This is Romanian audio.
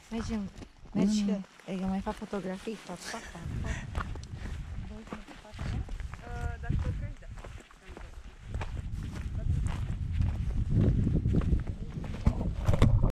Mergi că eu mai fac fotografii. Pa, pa, pa, pa.